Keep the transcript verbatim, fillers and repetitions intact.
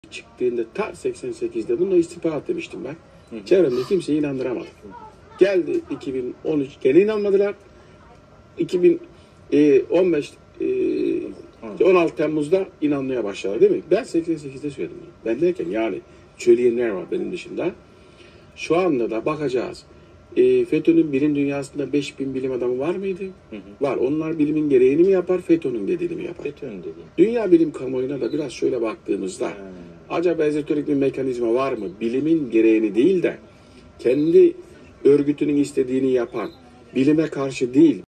çıktığında ta seksen sekizde bununla istihbarat demiştim ben. Hı. Çevremde kimseyi inandıramadım. Geldi iki bin on üç gene inanmadılar. iki bin on beş e, on altı Temmuz'da inanmaya başladı değil mi? Ben seksen sekizde söyledim. Ben derken yani söyleyenler var benim dışında. Şu anda da bakacağız. E, FETÖ'nün bilim dünyasında beş bin bilim adamı var mıydı? Hı hı. Var. Onlar bilimin gereğini mi yapar, FETÖ'nün dediğini mi yapar? FETÖ'nün dediğini. Dünya bilim kamuoyuna da biraz şöyle baktığımızda hmm. acaba ezoterik bir mekanizma var mı? Bilimin gereğini değil de kendi örgütünün istediğini yapan, bilime karşı değil,